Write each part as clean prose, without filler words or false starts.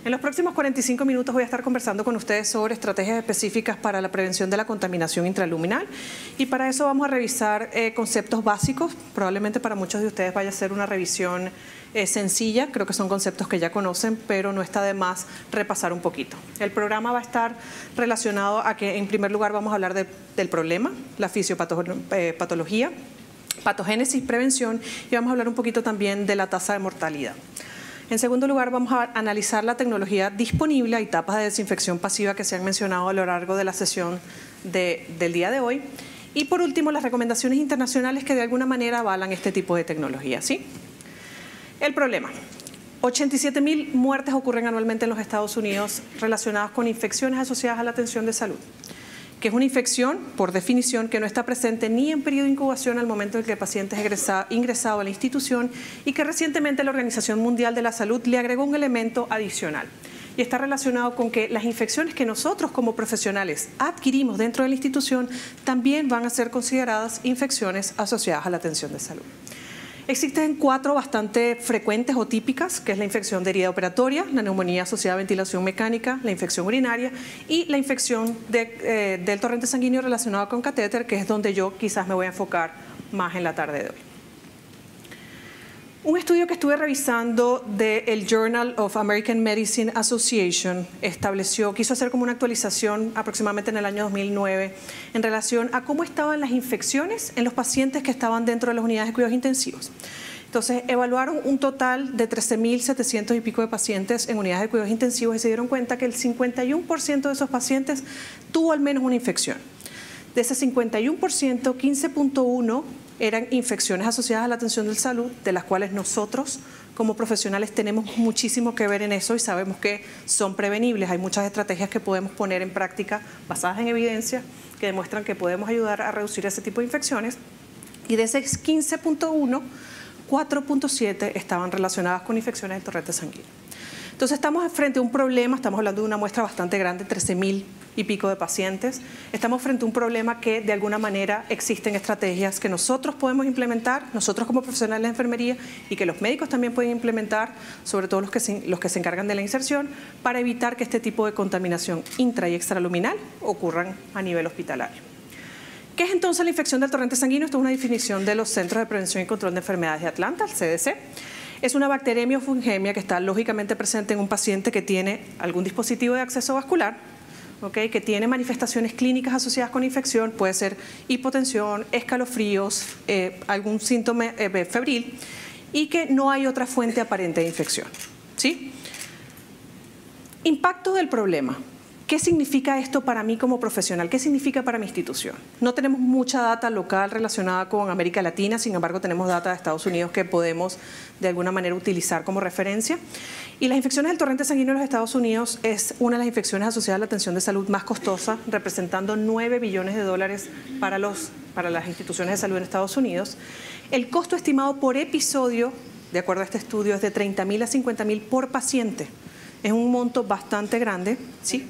En los próximos 45 minutos voy a estar conversando con ustedes sobre estrategias específicas para la prevención de la contaminación intraluminal, y para eso vamos a revisar conceptos básicos. Probablemente para muchos de ustedes vaya a ser una revisión sencilla, creo que son conceptos que ya conocen, pero no está de más repasar un poquito. El programa va a estar relacionado a que, en primer lugar, vamos a hablar del problema, la fisiopatología, patogénesis, prevención, y vamos a hablar un poquito también de la tasa de mortalidad. En segundo lugar, vamos a analizar la tecnología disponible y etapas de desinfección pasiva que se han mencionado a lo largo de la sesión del día de hoy. Y por último, las recomendaciones internacionales que de alguna manera avalan este tipo de tecnología, ¿sí? El problema. 87.000 muertes ocurren anualmente en los Estados Unidos relacionadas con infecciones asociadas a la atención de salud, que es una infección, por definición, que no está presente ni en periodo de incubación al momento en que el paciente es ingresado a la institución, y que recientemente la Organización Mundial de la Salud le agregó un elemento adicional. Y está relacionado con que las infecciones que nosotros como profesionales adquirimos dentro de la institución también van a ser consideradas infecciones asociadas a la atención de salud. Existen 4 bastante frecuentes o típicas, que es la infección de herida operatoria, la neumonía asociada a ventilación mecánica, la infección urinaria y la infección del torrente sanguíneo relacionado con catéter, que es donde yo quizás me voy a enfocar más en la tarde de hoy. Un estudio que estuve revisando del Journal of American Medicine Association quiso hacer como una actualización aproximadamente en el año 2009 en relación a cómo estaban las infecciones en los pacientes que estaban dentro de las unidades de cuidados intensivos. Entonces, evaluaron un total de 13.700 y pico de pacientes en unidades de cuidados intensivos y se dieron cuenta que el 51% de esos pacientes tuvo al menos una infección. De ese 51%, 15.1% eran infecciones asociadas a la atención de salud, de las cuales nosotros como profesionales tenemos muchísimo que ver en eso y sabemos que son prevenibles. Hay muchas estrategias que podemos poner en práctica basadas en evidencia que demuestran que podemos ayudar a reducir ese tipo de infecciones. Y de ese 15.1, 4.7 estaban relacionadas con infecciones del torrente sanguíneo. Entonces estamos frente a un problema, estamos hablando de una muestra bastante grande, 13.000 y pico de pacientes. Estamos frente a un problema que de alguna manera existen estrategias que nosotros podemos implementar, nosotros como profesionales de enfermería, y que los médicos también pueden implementar, sobre todo los que se encargan de la inserción, para evitar que este tipo de contaminación intra y extraluminal ocurran a nivel hospitalario. ¿Qué es entonces la infección del torrente sanguíneo? Esto es una definición de los Centros de Prevención y Control de Enfermedades de Atlanta, el CDC. Es una bacteriemia o fungemia que está lógicamente presente en un paciente que tiene algún dispositivo de acceso vascular, que tiene manifestaciones clínicas asociadas con infección, puede ser hipotensión, escalofríos, algún síntoma febril, y que no hay otra fuente aparente de infección, ¿sí? Impacto del problema. ¿Qué significa esto para mí como profesional? ¿Qué significa para mi institución? No tenemos mucha data local relacionada con América Latina, sin embargo tenemos data de Estados Unidos que podemos de alguna manera utilizar como referencia. Y las infecciones del torrente sanguíneo en los Estados Unidos es una de las infecciones asociadas a la atención de salud más costosa, representando 9 billones de dólares para las instituciones de salud en Estados Unidos. El costo estimado por episodio, de acuerdo a este estudio, es de 30.000 a 50.000 por paciente. Es un monto bastante grande, ¿sí?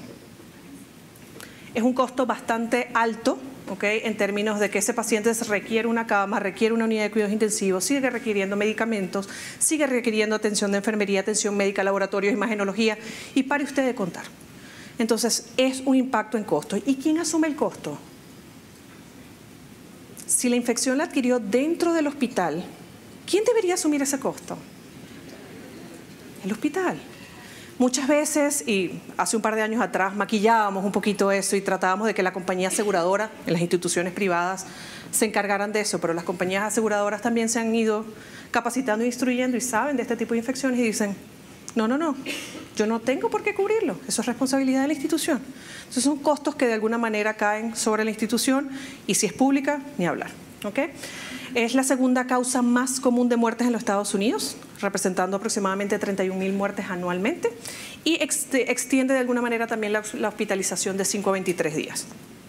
Es un costo bastante alto, en términos de que ese paciente requiere una cama, requiere una unidad de cuidados intensivos, sigue requiriendo medicamentos, sigue requiriendo atención de enfermería, atención médica, laboratorios, imagenología, y pare usted de contar. Entonces, es un impacto en costo. ¿Y quién asume el costo? Si la infección la adquirió dentro del hospital, ¿quién debería asumir ese costo? El hospital. Muchas veces, y hace un par de años atrás, maquillábamos un poquito eso y tratábamos de que la compañía aseguradora en las instituciones privadas se encargaran de eso, pero las compañías aseguradoras también se han ido capacitando e instruyendo y saben de este tipo de infecciones y dicen, no, yo no tengo por qué cubrirlo, eso es responsabilidad de la institución. Entonces son costos que de alguna manera caen sobre la institución, y si es pública, ni hablar. Es la segunda causa más común de muertes en los Estados Unidos, representando aproximadamente 31.000 muertes anualmente, y extiende de alguna manera también la hospitalización de 5 a 23 días.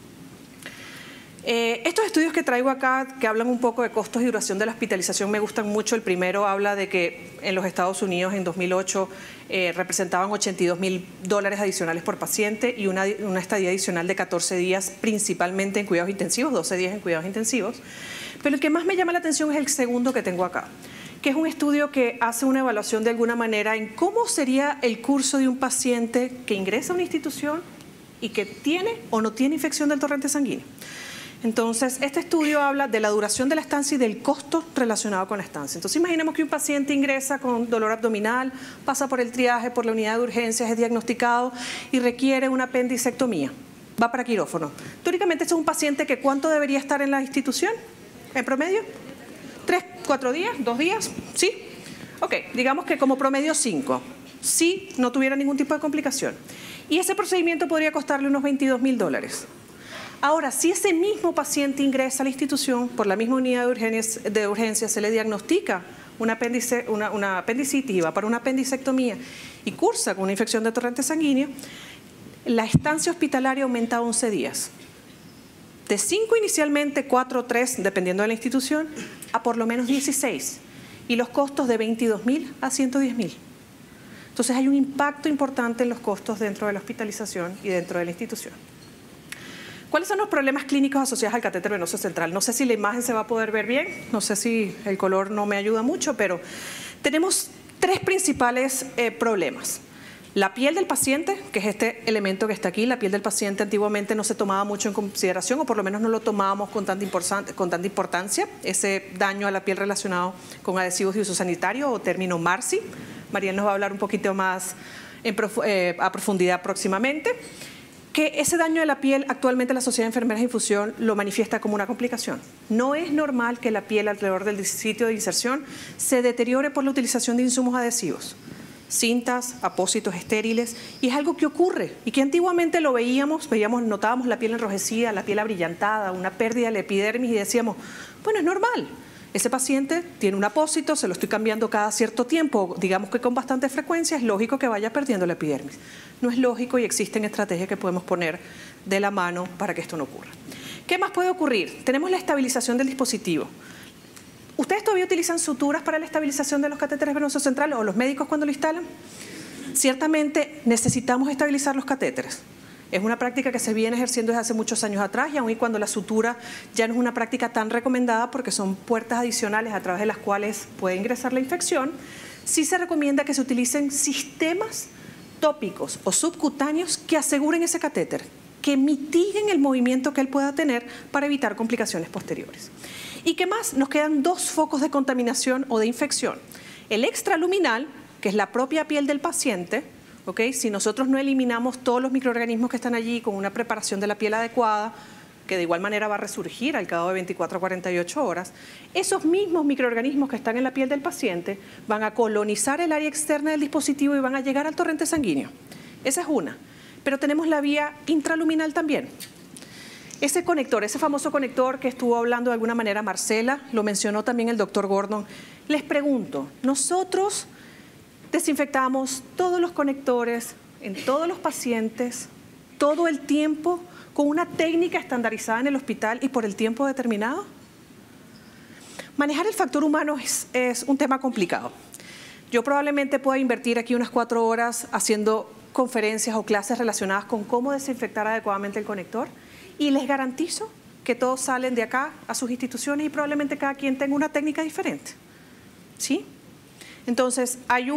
Estos estudios que traigo acá, que hablan un poco de costos y duración de la hospitalización, me gustan mucho. El primero habla de que en los Estados Unidos en 2008 representaban $82.000 adicionales por paciente y una estadía adicional de 14 días, principalmente en cuidados intensivos, 12 días en cuidados intensivos. Pero el que más me llama la atención es el segundo que tengo acá, que es un estudio que hace una evaluación de alguna manera en cómo sería el curso de un paciente que ingresa a una institución y que tiene o no tiene infección del torrente sanguíneo. Entonces, este estudio habla de la duración de la estancia y del costo relacionado con la estancia. Entonces, imaginemos que un paciente ingresa con dolor abdominal, pasa por el triaje, por la unidad de urgencias, es diagnosticado y requiere una apendicectomía. Va para quirófano. Teóricamente, este es un paciente que ¿cuánto debería estar en la institución? ¿En promedio? 3, 4 días, 2 días, ¿sí? Ok, digamos que como promedio 5, si no tuviera ningún tipo de complicación. Y ese procedimiento podría costarle unos $22.000. Ahora, si ese mismo paciente ingresa a la institución, por la misma unidad de urgencia se le diagnostica una apendicitis y va para una apendicectomía y cursa con una infección de torrente sanguíneo, la estancia hospitalaria aumenta a 11 días. De 5 inicialmente, 4 o 3, dependiendo de la institución, a por lo menos 16. Y los costos de $22.000 a $110.000. Entonces hay un impacto importante en los costos dentro de la hospitalización y dentro de la institución. ¿Cuáles son los problemas clínicos asociados al catéter venoso central? No sé si la imagen se va a poder ver bien, no sé si el color no me ayuda mucho, pero tenemos 3 principales problemas. La piel del paciente, que es este elemento que está aquí, la piel del paciente antiguamente no se tomaba mucho en consideración, o por lo menos no lo tomábamos con tanta importancia, ese daño a la piel relacionado con adhesivos de uso sanitario o término MARSI. Mariel nos va a hablar un poquito más a profundidad próximamente. Que ese daño de la piel actualmente la Sociedad de Enfermeras de Infusión lo manifiesta como una complicación. No es normal que la piel alrededor del sitio de inserción se deteriore por la utilización de insumos adhesivos, cintas, apósitos estériles, y es algo que ocurre y que antiguamente lo notábamos la piel enrojecida, la piel abrillantada, una pérdida de la epidermis y decíamos, bueno, es normal. Ese paciente tiene un apósito, se lo estoy cambiando cada cierto tiempo, digamos que con bastante frecuencia, es lógico que vaya perdiendo la epidermis. No es lógico y existen estrategias que podemos poner de la mano para que esto no ocurra. ¿Qué más puede ocurrir? Tenemos la estabilización del dispositivo. ¿Ustedes todavía utilizan suturas para la estabilización de los catéteres venosos centrales o los médicos cuando lo instalan? Ciertamente necesitamos estabilizar los catéteres. Es una práctica que se viene ejerciendo desde hace muchos años atrás y aun y cuando la sutura ya no es una práctica tan recomendada porque son puertas adicionales a través de las cuales puede ingresar la infección, sí se recomienda que se utilicen sistemas tópicos o subcutáneos que aseguren ese catéter, que mitiguen el movimiento que él pueda tener para evitar complicaciones posteriores. ¿Y qué más? Nos quedan 2 focos de contaminación o de infección. El extraluminal, que es la propia piel del paciente. ¿Okay? Si nosotros no eliminamos todos los microorganismos que están allí con una preparación de la piel adecuada, que de igual manera va a resurgir al cabo de 24 a 48 horas, esos mismos microorganismos que están en la piel del paciente van a colonizar el área externa del dispositivo y van a llegar al torrente sanguíneo. Esa es una. Pero tenemos la vía intraluminal también. Ese conector, ese famoso conector que estuvo hablando de alguna manera Marcela, lo mencionó también el doctor Gordon. Les pregunto, nosotros desinfectamos todos los conectores en todos los pacientes, todo el tiempo, con una técnica estandarizada en el hospital y por el tiempo determinado. Manejar el factor humano es un tema complicado. Yo probablemente pueda invertir aquí unas 4 horas haciendo conferencias o clases relacionadas con cómo desinfectar adecuadamente el conector y les garantizo que todos salen de acá a sus instituciones y probablemente cada quien tenga una técnica diferente. ¿Sí? Entonces, hay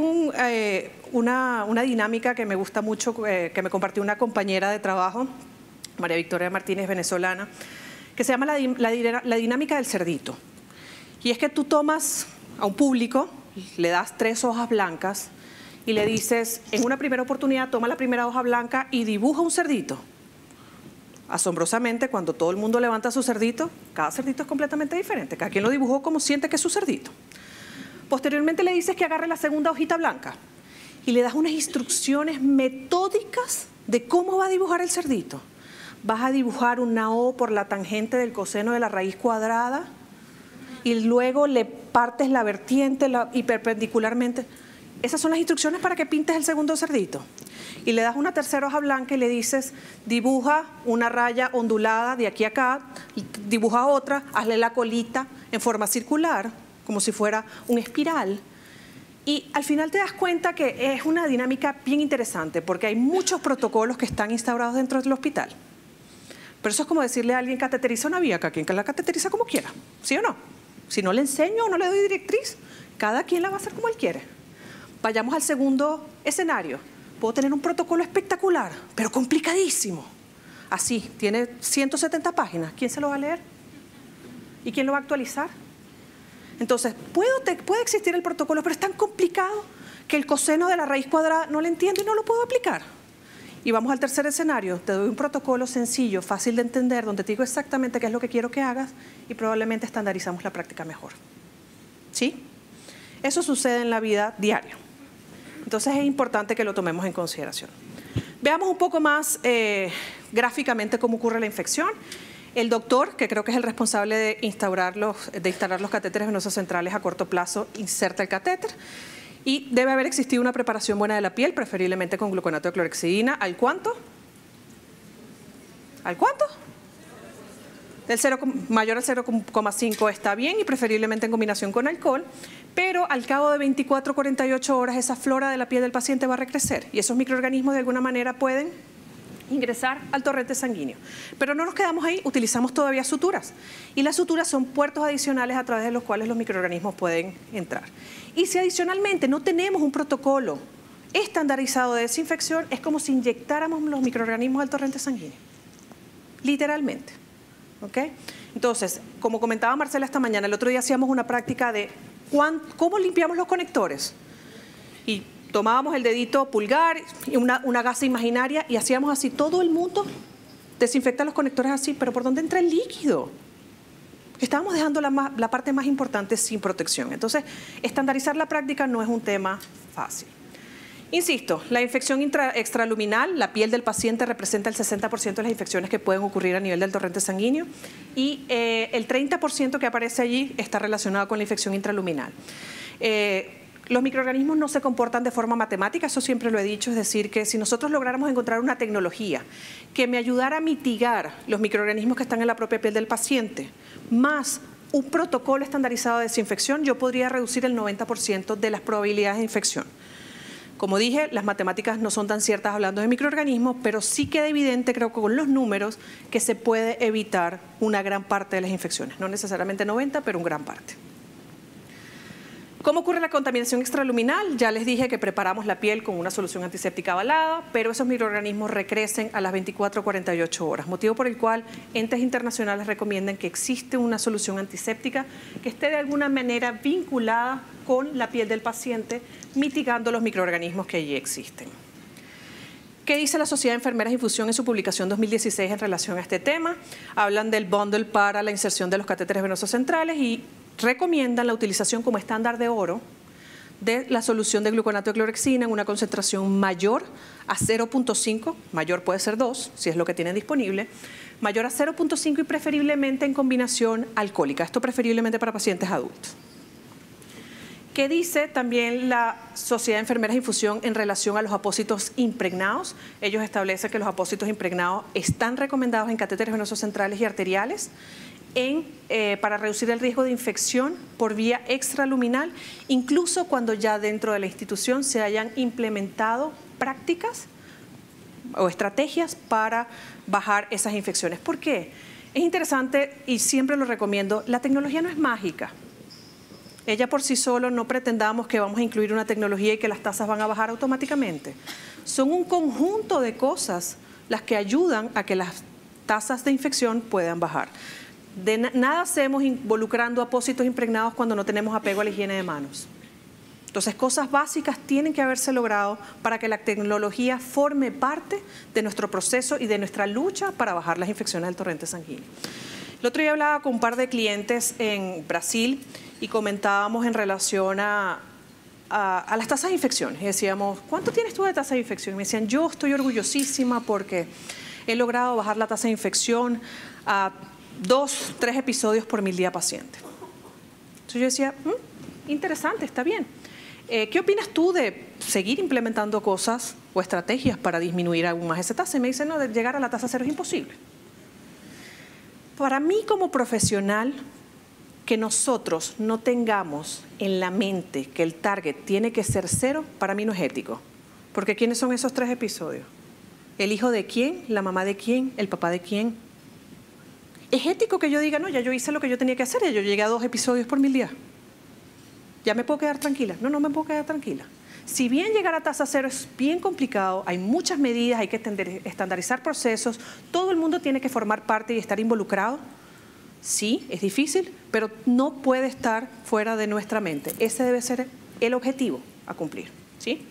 una dinámica que me gusta mucho, que me compartió una compañera de trabajo, María Victoria Martínez, venezolana, que se llama la dinámica del cerdito. Y es que tú tomas a un público, le das 3 hojas blancas y le dices, en una primera oportunidad, toma la primera hoja blanca y dibuja un cerdito. Asombrosamente, cuando todo el mundo levanta su cerdito, cada cerdito es completamente diferente. Cada quien lo dibujó como siente que es su cerdito. Posteriormente le dices que agarre la segunda hojita blanca y le das unas instrucciones metódicas de cómo va a dibujar el cerdito. Vas a dibujar una O por la tangente del coseno de la raíz cuadrada y luego le partes la vertiente y perpendicularmente. Esas son las instrucciones para que pintes el segundo cerdito. Y le das una tercera hoja blanca y le dices, dibuja una raya ondulada de aquí a acá, dibuja otra, hazle la colita en forma circular, como si fuera un espiral. Y al final te das cuenta que es una dinámica bien interesante porque hay muchos protocolos que están instaurados dentro del hospital. Pero eso es como decirle a alguien, cateteriza una vía, que a quien la cateteriza como quiera, ¿sí o no? Si no le enseño o no le doy directriz, Cada quien la va a hacer como él quiere. Vayamos al segundo escenario. Puedo tener un protocolo espectacular, pero complicadísimo. Así, tiene 170 páginas. ¿Quién se lo va a leer? ¿Y quién lo va a actualizar? Entonces, puede existir el protocolo, pero es tan complicado que el coseno de la raíz cuadrada no lo entiendo y no lo puedo aplicar. Y vamos al tercer escenario. Te doy un protocolo sencillo, fácil de entender, donde te digo exactamente qué es lo que quiero que hagas y probablemente estandarizamos la práctica mejor. ¿Sí? Eso sucede en la vida diaria. Entonces es importante que lo tomemos en consideración. Veamos un poco más gráficamente cómo ocurre la infección. El doctor, que creo que es el responsable de instalar los catéteres venosos centrales a corto plazo, inserta el catéter y debe haber existido una preparación buena de la piel, preferiblemente con gluconato de clorhexidina. ¿Al cuánto? ¿Al cuánto? Mayor al 0,5 está bien y preferiblemente en combinación con alcohol, pero al cabo de 24 a 48 horas esa flora de la piel del paciente va a recrecer y esos microorganismos de alguna manera pueden ingresar al torrente sanguíneo. Pero no nos quedamos ahí, utilizamos todavía suturas y las suturas son puertos adicionales a través de los cuales los microorganismos pueden entrar. Y si adicionalmente no tenemos un protocolo estandarizado de desinfección, es como si inyectáramos los microorganismos al torrente sanguíneo, literalmente. ¿Okay? Entonces, como comentaba Marcela esta mañana, el otro día hacíamos una práctica de cómo limpiamos los conectores. Y tomábamos el dedito pulgar y una gasa imaginaria y hacíamos así. Todo el mundo desinfecta los conectores así, pero ¿por dónde entra el líquido? Estábamos dejando la parte más importante sin protección. Entonces, estandarizar la práctica no es un tema fácil. Insisto, la infección extraluminal, la piel del paciente representa el 60% de las infecciones que pueden ocurrir a nivel del torrente sanguíneo y el 30% que aparece allí está relacionado con la infección intraluminal. Los microorganismos no se comportan de forma matemática, eso siempre lo he dicho, es decir, que si nosotros lográramos encontrar una tecnología que me ayudara a mitigar los microorganismos que están en la propia piel del paciente, más un protocolo estandarizado de desinfección, yo podría reducir el 90% de las probabilidades de infección. Como dije, las matemáticas no son tan ciertas hablando de microorganismos, pero sí queda evidente, creo que con los números, que se puede evitar una gran parte de las infecciones. No necesariamente 90, pero una gran parte. ¿Cómo ocurre la contaminación extraluminal? Ya les dije que preparamos la piel con una solución antiséptica avalada, pero esos microorganismos recrecen a las 24 o 48 horas, motivo por el cual entes internacionales recomiendan que existe una solución antiséptica que esté de alguna manera vinculada con la piel del paciente, mitigando los microorganismos que allí existen. ¿Qué dice la Sociedad de Enfermeras de Infusión en su publicación 2016 en relación a este tema? Hablan del bundle para la inserción de los catéteres venosos centrales y recomiendan la utilización como estándar de oro de la solución de gluconato de clorhexidina en una concentración mayor a 0,5, mayor puede ser 2, si es lo que tienen disponible, mayor a 0,5 y preferiblemente en combinación alcohólica, esto preferiblemente para pacientes adultos. ¿Qué dice también la Sociedad de Enfermeras de Infusión en relación a los apósitos impregnados? Ellos establecen que los apósitos impregnados están recomendados en catéteres venosos centrales y arteriales para reducir el riesgo de infección por vía extraluminal, incluso cuando ya dentro de la institución se hayan implementado prácticas o estrategias para bajar esas infecciones. ¿Por qué? Es interesante y siempre lo recomiendo, la tecnología no es mágica. Ella por sí sola no pretendamos que vamos a incluir una tecnología y que las tasas van a bajar automáticamente. Son un conjunto de cosas las que ayudan a que las tasas de infección puedan bajar. Nada hacemos involucrando apósitos impregnados cuando no tenemos apego a la higiene de manos. Entonces, cosas básicas tienen que haberse logrado para que la tecnología forme parte de nuestro proceso y de nuestra lucha para bajar las infecciones del torrente sanguíneo. El otro día hablaba con un par de clientes en Brasil y comentábamos en relación a las tasas de infecciones. Y decíamos, ¿cuánto tienes tú de tasa de infección? Y me decían, yo estoy orgullosísima porque he logrado bajar la tasa de infección a 2, 3 episodios por 1000 días paciente. Entonces yo decía, interesante, está bien. ¿Qué opinas tú de seguir implementando cosas o estrategias para disminuir aún más esa tasa? Y me dicen, no, de llegar a la tasa cero es imposible. Para mí como profesional, que nosotros no tengamos en la mente que el target tiene que ser 0, para mí no es ético. Porque ¿quiénes son esos 3 episodios? ¿El hijo de quién? ¿La mamá de quién? ¿El papá de quién? ¿Es ético que yo diga, no, ya yo hice lo que yo tenía que hacer, ya yo llegué a 2 episodios por 1000 días? ¿Ya me puedo quedar tranquila? No, no me puedo quedar tranquila. Si bien llegar a tasa cero es bien complicado, hay muchas medidas, hay que estandarizar procesos, todo el mundo tiene que formar parte y estar involucrado. Sí, es difícil, pero no puede estar fuera de nuestra mente. Ese debe ser el objetivo a cumplir, ¿sí?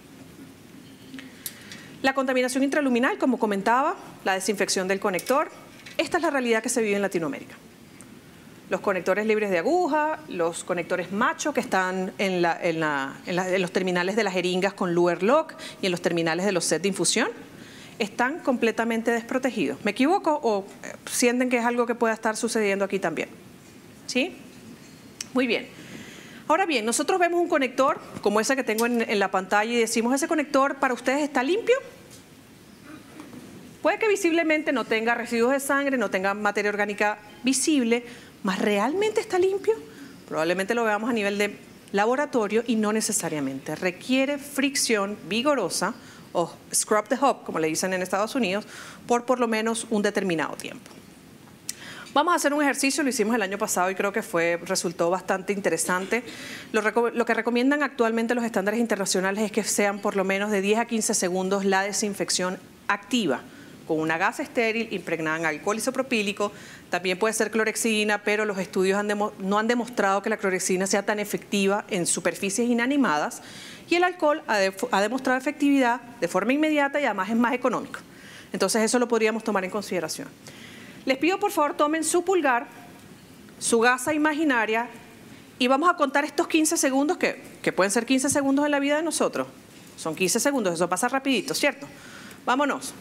La contaminación intraluminal, como comentaba, la desinfección del conector. Esta es la realidad que se vive en Latinoamérica. Los conectores libres de aguja, los conectores macho que están en los terminales de las jeringas con Luer Lock y en los terminales de los sets de infusión, están completamente desprotegidos. ¿Me equivoco o sienten que es algo que pueda estar sucediendo aquí también? ¿Sí? Muy bien. Ahora bien, nosotros vemos un conector como ese que tengo en la pantalla y decimos, ¿ese conector para ustedes está limpio? Puede que visiblemente no tenga residuos de sangre, no tenga materia orgánica visible, ¿mas realmente está limpio? Probablemente lo veamos a nivel de laboratorio y no necesariamente. Requiere fricción vigorosa o scrub the hub, como le dicen en Estados Unidos, por lo menos un determinado tiempo. Vamos a hacer un ejercicio, lo hicimos el año pasado y creo que resultó bastante interesante. Lo que recomiendan actualmente los estándares internacionales es que sean por lo menos de 10 a 15 segundos la desinfección activa, con una gasa estéril impregnada en alcohol isopropílico. También puede ser clorexidina, pero los estudios no han demostrado que la clorexidina sea tan efectiva en superficies inanimadas y el alcohol ha demostrado efectividad de forma inmediata y además es más económico. Entonces eso lo podríamos tomar en consideración. Les pido por favor tomen su pulgar, su gasa imaginaria y vamos a contar estos 15 segundos que pueden ser 15 segundos en la vida de nosotros. Son 15 segundos, eso pasa rapidito, ¿cierto? Vámonos.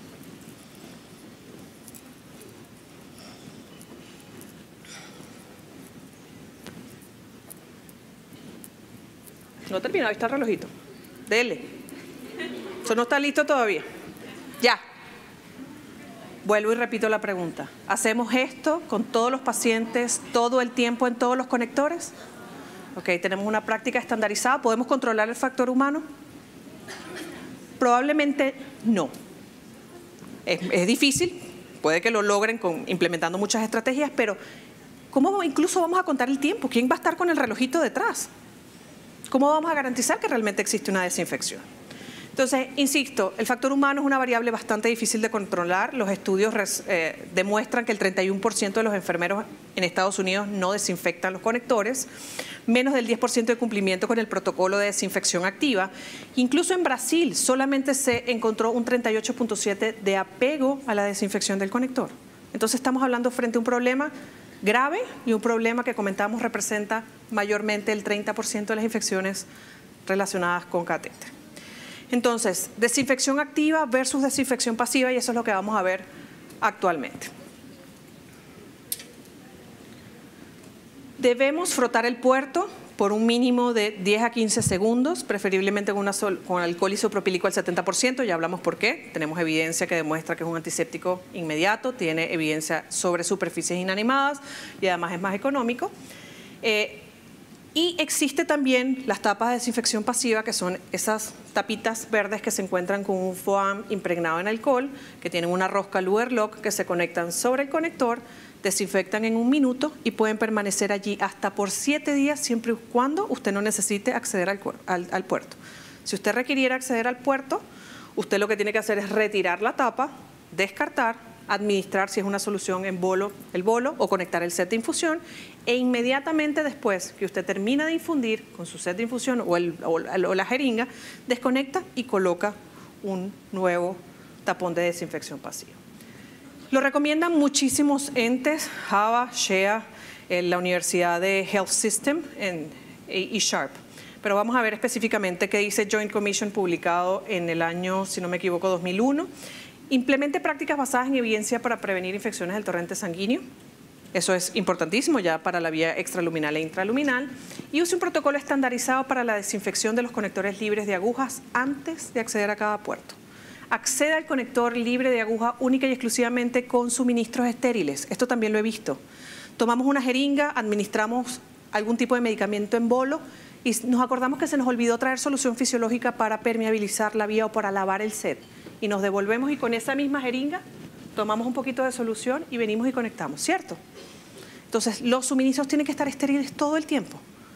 No he terminado, ahí está el relojito. Dele. Eso no está listo todavía. Ya. Vuelvo y repito la pregunta. ¿Hacemos esto con todos los pacientes todo el tiempo en todos los conectores? Ok, tenemos una práctica estandarizada. ¿Podemos controlar el factor humano? Probablemente no. Es difícil. Puede que lo logren implementando muchas estrategias, pero ¿cómo incluso vamos a contar el tiempo? ¿Quién va a estar con el relojito detrás? ¿Cómo vamos a garantizar que realmente existe una desinfección? Entonces, insisto, el factor humano es una variable bastante difícil de controlar. Los estudios demuestran que el 31% de los enfermeros en Estados Unidos no desinfectan los conectores, menos del 10% de cumplimiento con el protocolo de desinfección activa. Incluso en Brasil solamente se encontró un 38.7% de apego a la desinfección del conector. Entonces, estamos hablando frente a un problema grave y un problema que comentamos representa mayormente el 30% de las infecciones relacionadas con catéter. Entonces, desinfección activa versus desinfección pasiva y eso es lo que vamos a ver actualmente. Debemos frotar el puerto por un mínimo de 10 a 15 segundos, preferiblemente con alcohol isopropílico al 70%, ya hablamos por qué. Tenemos evidencia que demuestra que es un antiséptico inmediato, tiene evidencia sobre superficies inanimadas y además es más económico. Y existe también las tapas de desinfección pasiva, que son esas tapitas verdes que se encuentran con un foam impregnado en alcohol, que tienen una rosca Luer Lock que se conectan sobre el conector, desinfectan en 1 minuto y pueden permanecer allí hasta por 7 días, siempre y cuando usted no necesite acceder al puerto. Si usted requiriera acceder al puerto, usted lo que tiene que hacer es retirar la tapa, descartar, administrar si es una solución en el bolo o conectar el set de infusión e inmediatamente después que usted termina de infundir con su set de infusión o la jeringa, desconecta y coloca un nuevo tapón de desinfección pasiva. Lo recomiendan muchísimos entes, HAVA, SHEA, la Universidad de Health System y Sharp. Pero vamos a ver específicamente qué dice Joint Commission publicado en el año, si no me equivoco, 2001. Implemente prácticas basadas en evidencia para prevenir infecciones del torrente sanguíneo. Eso es importantísimo ya para la vía extraluminal e intraluminal. Y use un protocolo estandarizado para la desinfección de los conectores libres de agujas antes de acceder a cada puerto. Acceda al conector libre de aguja única y exclusivamente con suministros estériles. Esto también lo he visto. Tomamos una jeringa, administramos algún tipo de medicamento en bolo y nos acordamos que se nos olvidó traer solución fisiológica para permeabilizar la vía o para lavar el set. Y nos devolvemos y con esa misma jeringa tomamos un poquito de solución y venimos y conectamos, ¿cierto? Entonces, los suministros tienen que estar estériles todo el tiempo.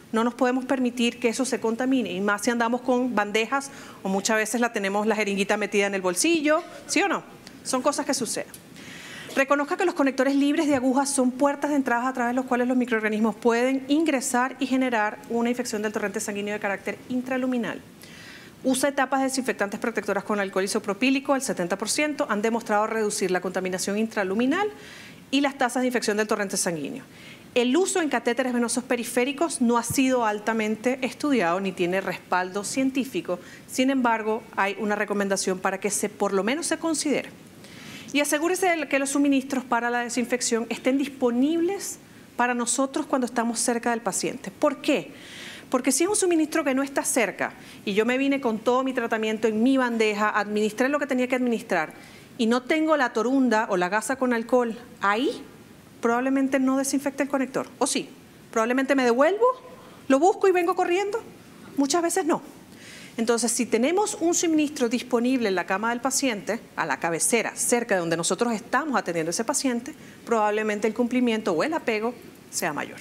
No nos podemos permitir que eso se contamine, y más si andamos con bandejas o muchas veces tenemos la jeringuita metida en el bolsillo, ¿sí o no? Son cosas que suceden. Reconozca que los conectores libres de agujas son puertas de entrada a través de los cuales los microorganismos pueden ingresar y generar una infección del torrente sanguíneo de carácter intraluminal. Usa etapas de desinfectantes protectoras con alcohol isopropílico al 70%, han demostrado reducir la contaminación intraluminal y las tasas de infección del torrente sanguíneo. El uso en catéteres venosos periféricos no ha sido altamente estudiado ni tiene respaldo científico. Sin embargo, hay una recomendación para que por lo menos se considere. Y asegúrese de que los suministros para la desinfección estén disponibles para nosotros cuando estamos cerca del paciente. ¿Por qué? Porque si es un suministro que no está cerca y yo me vine con todo mi tratamiento en mi bandeja, administré lo que tenía que administrar y no tengo la torunda o la gasa con alcohol ahí, probablemente no desinfecte el conector. ¿O sí? Probablemente me devuelvo, lo busco y vengo corriendo. Muchas veces no. Entonces, si tenemos un suministro disponible en la cama del paciente, a la cabecera, cerca de donde nosotros estamos atendiendo a ese paciente, probablemente el cumplimiento o el apego sea mayor.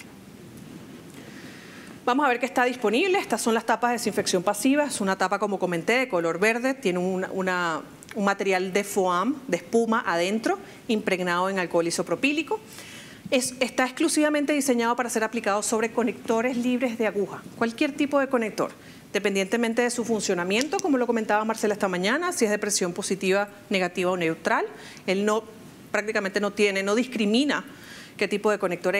Vamos a ver qué está disponible. Estas son las tapas de desinfección pasiva. Es una tapa, como comenté, de color verde. Tiene un material de foam, de espuma adentro, impregnado en alcohol isopropílico. Está exclusivamente diseñado para ser aplicado sobre conectores libres de aguja, cualquier tipo de conector, dependientemente de su funcionamiento, como lo comentaba Marcela esta mañana, si es de presión positiva, negativa o neutral. Él prácticamente no discrimina qué tipo de conector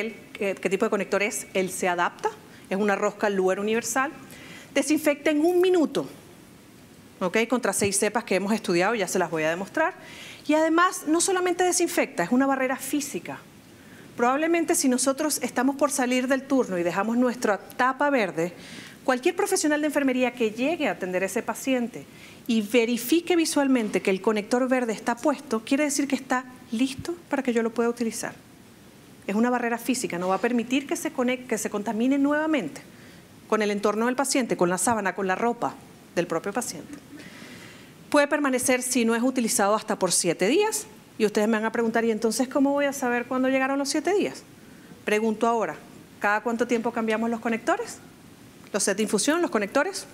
es, él se adapta, es una rosca Luer universal. Desinfecta en 1 minuto, ¿okay? Contra 6 cepas que hemos estudiado, ya se las voy a demostrar. Y además, no solamente desinfecta, es una barrera física. Probablemente si nosotros estamos por salir del turno y dejamos nuestra tapa verde, cualquier profesional de enfermería que llegue a atender a ese paciente y verifique visualmente que el conector verde está puesto, quiere decir que está listo para que yo lo pueda utilizar. Es una barrera física, no va a permitir que se contamine nuevamente con el entorno del paciente, con la sábana, con la ropa del propio paciente. Puede permanecer, si no es utilizado, hasta por 7 días. Y ustedes me van a preguntar, ¿y entonces cómo voy a saber cuándo llegaron los 7 días? Pregunto ahora, ¿cada cuánto tiempo cambiamos los conectores? ¿Los sets de infusión, los conectores?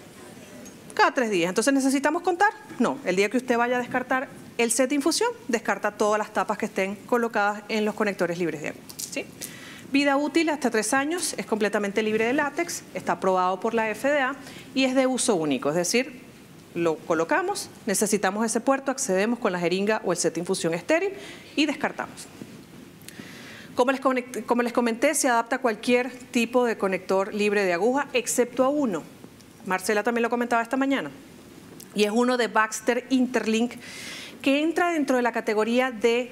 Cada 3 días. ¿Entonces necesitamos contar? No. El día que usted vaya a descartar el set de infusión, descarta todas las tapas que estén colocadas en los conectores libres de agua, ¿sí? Vida útil hasta 3 años, es completamente libre de látex, está aprobado por la FDA y es de uso único, es decir, lo colocamos, necesitamos ese puerto, accedemos con la jeringa o el set de infusión estéril y descartamos. Como les comenté, se adapta a cualquier tipo de conector libre de aguja, excepto a uno. Marcela también lo comentaba esta mañana. Y es uno de Baxter Interlink, que entra dentro de la categoría de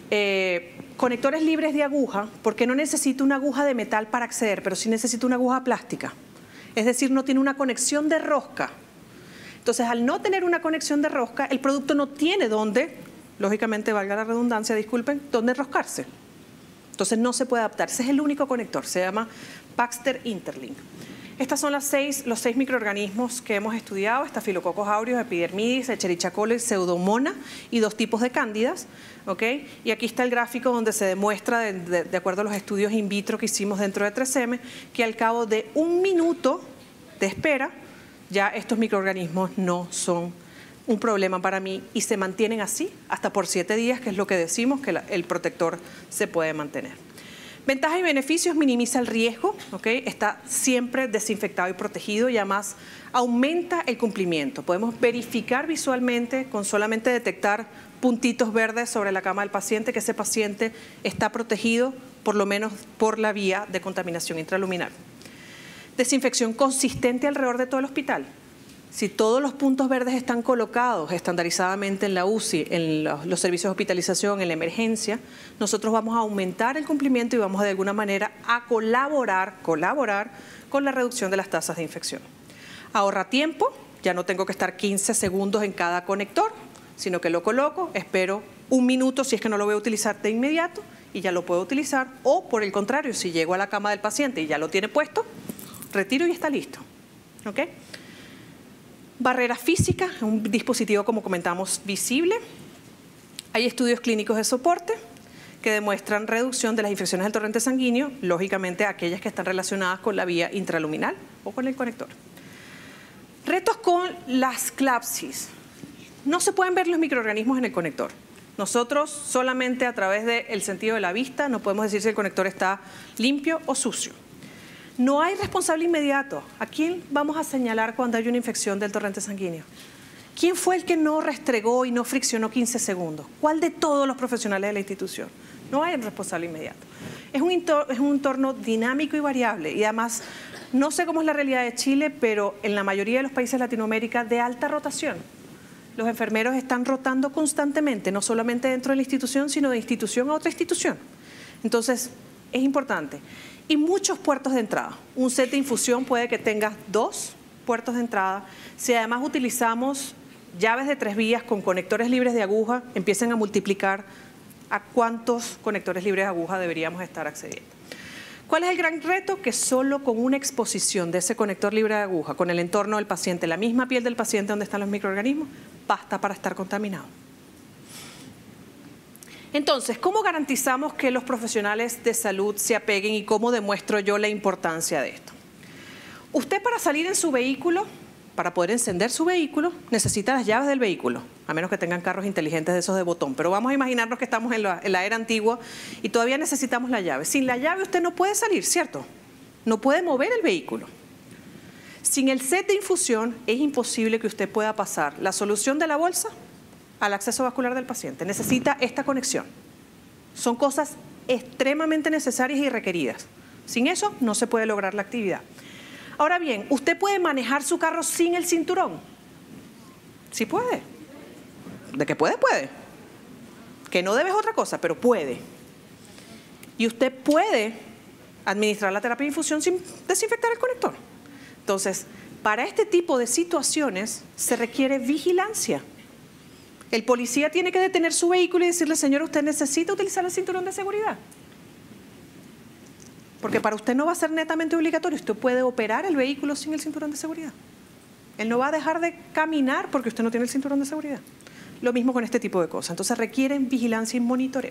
conectores libres de aguja, porque no necesita una aguja de metal para acceder, pero sí necesita una aguja plástica. Es decir, no tiene una conexión de rosca. Entonces, al no tener una conexión de rosca, el producto no tiene dónde, lógicamente, valga la redundancia, disculpen, dónde enroscarse. Entonces, no se puede adaptar. Ese es el único conector, se llama Baxter Interlink. Estos son los 6 microorganismos que hemos estudiado: Staphylococcus aureus, Epidermidis, Escherichia coli, Pseudomonas y 2 tipos de cándidas. ¿Okay? Y aquí está el gráfico donde se demuestra, de acuerdo a los estudios in vitro que hicimos dentro de 3M, que al cabo de 1 minuto de espera, ya estos microorganismos no son un problema para mí y se mantienen así hasta por 7 días, que es lo que decimos que el protector se puede mantener. Ventajas y beneficios: minimiza el riesgo, ¿okay? Está siempre desinfectado y protegido y además aumenta el cumplimiento. Podemos verificar visualmente, con solamente detectar puntitos verdes sobre la cama del paciente, que ese paciente está protegido, por lo menos por la vía de contaminación intraluminal. Desinfección consistente alrededor de todo el hospital. Si todos los puntos verdes están colocados estandarizadamente en la UCI, en los servicios de hospitalización, en la emergencia, nosotros vamos a aumentar el cumplimiento y vamos de alguna manera a colaborar con la reducción de las tasas de infección. Ahorra tiempo, ya no tengo que estar 15 segundos en cada conector, sino que lo coloco, espero 1 minuto si es que no lo voy a utilizar de inmediato y ya lo puedo utilizar, o por el contrario, si llego a la cama del paciente y ya lo tiene puesto, retiro y está listo. ¿Okay? Barrera física, un dispositivo, como comentamos, visible. Hay estudios clínicos de soporte que demuestran reducción de las infecciones del torrente sanguíneo, lógicamente aquellas que están relacionadas con la vía intraluminal o con el conector. Retos con las CLABSIs. No se pueden ver los microorganismos en el conector. Nosotros solamente a través del sentido de la vista no podemos decir si el conector está limpio o sucio. No hay responsable inmediato. ¿A quién vamos a señalar cuando hay una infección del torrente sanguíneo? ¿Quién fue el que no restregó y no friccionó 15 segundos? ¿Cuál de todos los profesionales de la institución? No hay un responsable inmediato. Es un entorno dinámico y variable y además no sé cómo es la realidad de Chile, pero en la mayoría de los países de Latinoamérica de alta rotación. Los enfermeros están rotando constantemente, no solamente dentro de la institución, sino de institución a otra institución. Entonces, es importante. Y muchos puertos de entrada. Un set de infusión puede que tenga 2 puertos de entrada. Si además utilizamos llaves de 3 vías con conectores libres de aguja, empiecen a multiplicar a cuántos conectores libres de aguja deberíamos estar accediendo. ¿Cuál es el gran reto? Que solo con una exposición de ese conector libre de aguja, con el entorno del paciente, la misma piel del paciente donde están los microorganismos, basta para estar contaminado. Entonces, ¿cómo garantizamos que los profesionales de salud se apeguen y cómo demuestro yo la importancia de esto? Usted para salir en su vehículo, para poder encender su vehículo, necesita las llaves del vehículo, a menos que tengan carros inteligentes de esos de botón. Pero vamos a imaginarnos que estamos en la era antigua y todavía necesitamos la llave. Sin la llave usted no puede salir, ¿cierto? No puede mover el vehículo. Sin el set de infusión es imposible que usted pueda pasar la solución de la bolsa al acceso vascular del paciente. Necesita esta conexión. Son cosas extremadamente necesarias y requeridas. Sin eso no se puede lograr la actividad. Ahora bien, ¿usted puede manejar su carro sin el cinturón? Sí puede. De que puede, puede. Que no debe es otra cosa, pero puede. Y usted puede administrar la terapia de infusión sin desinfectar el conector. Entonces, para este tipo de situaciones se requiere vigilancia. El policía tiene que detener su vehículo y decirle, señor, usted necesita utilizar el cinturón de seguridad. Porque para usted no va a ser netamente obligatorio. Usted puede operar el vehículo sin el cinturón de seguridad. Él no va a dejar de caminar porque usted no tiene el cinturón de seguridad. Lo mismo con este tipo de cosas. Entonces requieren vigilancia y monitoreo.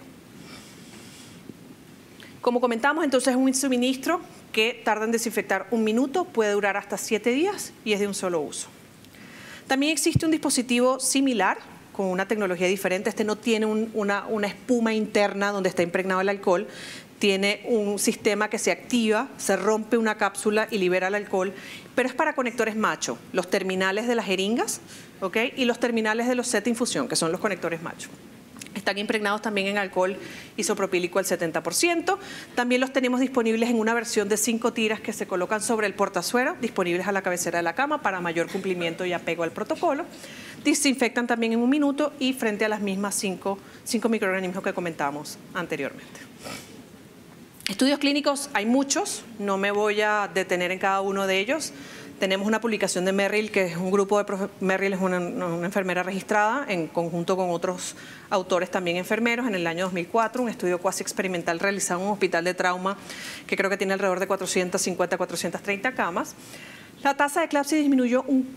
Como comentamos, entonces es un suministro que tarda en desinfectar 1 minuto, puede durar hasta 7 días y es de un solo uso. También existe un dispositivo similar con una tecnología diferente. Este no tiene una espuma interna donde está impregnado el alcohol. Tiene un sistema que se activa, se rompe una cápsula y libera el alcohol, pero es para conectores macho, los terminales de las jeringas, ¿ok? Y los terminales de los set de infusión, que son los conectores macho. Están impregnados también en alcohol isopropílico al 70%. También los tenemos disponibles en una versión de 5 tiras que se colocan sobre el portazuero, disponibles a la cabecera de la cama para mayor cumplimiento y apego al protocolo. Desinfectan también en 1 minuto y frente a las mismas 5 microorganismos que comentamos anteriormente. Estudios clínicos hay muchos, no me voy a detener en cada uno de ellos. Tenemos una publicación de Merrill, que es un grupo de... Merrill es una enfermera registrada en conjunto con otros autores también enfermeros en el año 2004, un estudio cuasi experimental realizado en un hospital de trauma que creo que tiene alrededor de 450 a 430 camas. La tasa de eclampsia disminuyó un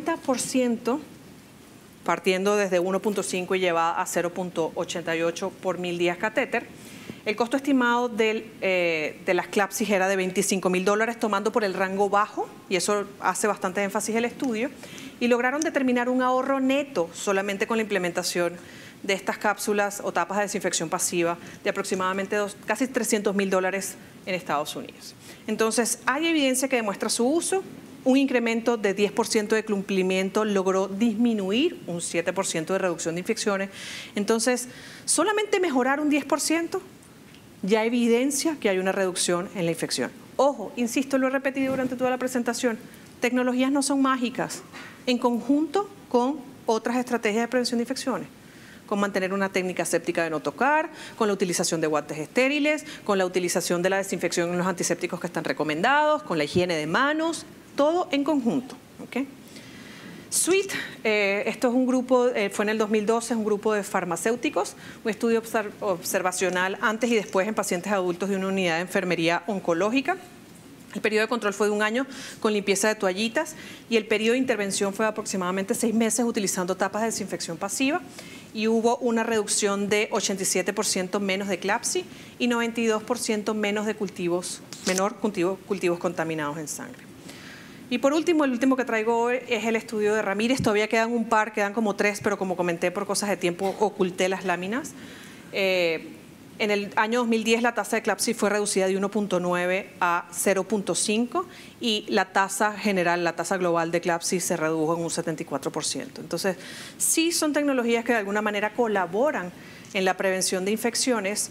40%, partiendo desde 1.5 y llevada a 0.88 por 1000 días catéter. El costo estimado de las CLABSIs era de $25.000, tomando por el rango bajo, y eso hace bastante énfasis el estudio, y lograron determinar un ahorro neto solamente con la implementación de estas cápsulas o tapas de desinfección pasiva de aproximadamente casi $300.000 en Estados Unidos. Entonces, hay evidencia que demuestra su uso. Un incremento de 10% de cumplimiento logró disminuir un 7% de reducción de infecciones. Entonces, solamente mejorar un 10% ya evidencia que hay una reducción en la infección. Ojo, insisto, lo he repetido durante toda la presentación, tecnologías no son mágicas, en conjunto con otras estrategias de prevención de infecciones, con mantener una técnica aséptica de no tocar, con la utilización de guantes estériles, con la utilización de la desinfección en los antisépticos que están recomendados, con la higiene de manos, todo en conjunto. ¿Okay? SWEET, esto es un grupo, fue en el 2012, es un grupo de farmacéuticos, un estudio observacional antes y después en pacientes adultos de una unidad de enfermería oncológica. El periodo de control fue de 1 año con limpieza de toallitas y el periodo de intervención fue de aproximadamente 6 meses utilizando tapas de desinfección pasiva y hubo una reducción de 87% menos de eclampsia y 92% menos de cultivos contaminados en sangre. Y por último, el último que traigo hoy es el estudio de Ramírez. Todavía quedan un par, quedan como 3, pero como comenté, por cosas de tiempo oculté las láminas. En el año 2010 la tasa de eclampsia fue reducida de 1.9 a 0.5 y la tasa general, la tasa global de eclampsia se redujo en un 74%. Entonces, sí son tecnologías que de alguna manera colaboran en la prevención de infecciones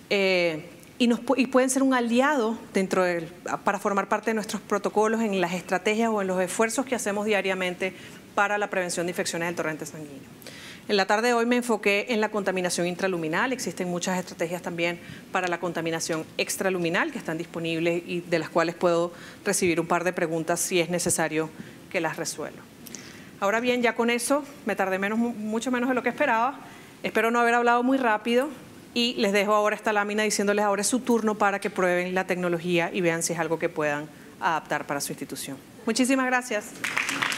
y pueden ser un aliado para formar parte de nuestros protocolos en las estrategias o en los esfuerzos que hacemos diariamente para la prevención de infecciones del torrente sanguíneo. En la tarde de hoy me enfoqué en la contaminación intraluminal. Existen muchas estrategias también para la contaminación extraluminal que están disponibles y de las cuales puedo recibir un par de preguntas si es necesario que las resuelva. Ahora bien, ya con eso me tardé mucho menos de lo que esperaba. Espero no haber hablado muy rápido y les dejo ahora esta lámina diciéndoles ahora es su turno para que prueben la tecnología y vean si es algo que puedan adaptar para su institución. Muchísimas gracias.